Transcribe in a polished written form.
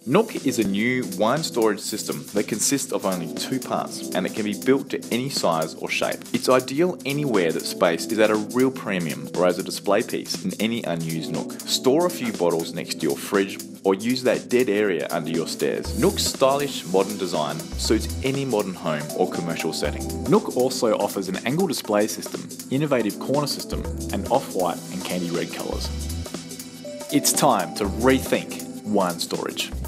Nook is a new wine storage system that consists of only 2 parts, and it can be built to any size or shape. It's ideal anywhere that space is at a real premium or as a display piece in any unused nook. Store a few bottles next to your fridge or use that dead area under your stairs. Nook's stylish modern design suits any modern home or commercial setting. Nook also offers an angle display system, innovative corner system, and off-white and candy red colours. It's time to rethink wine storage.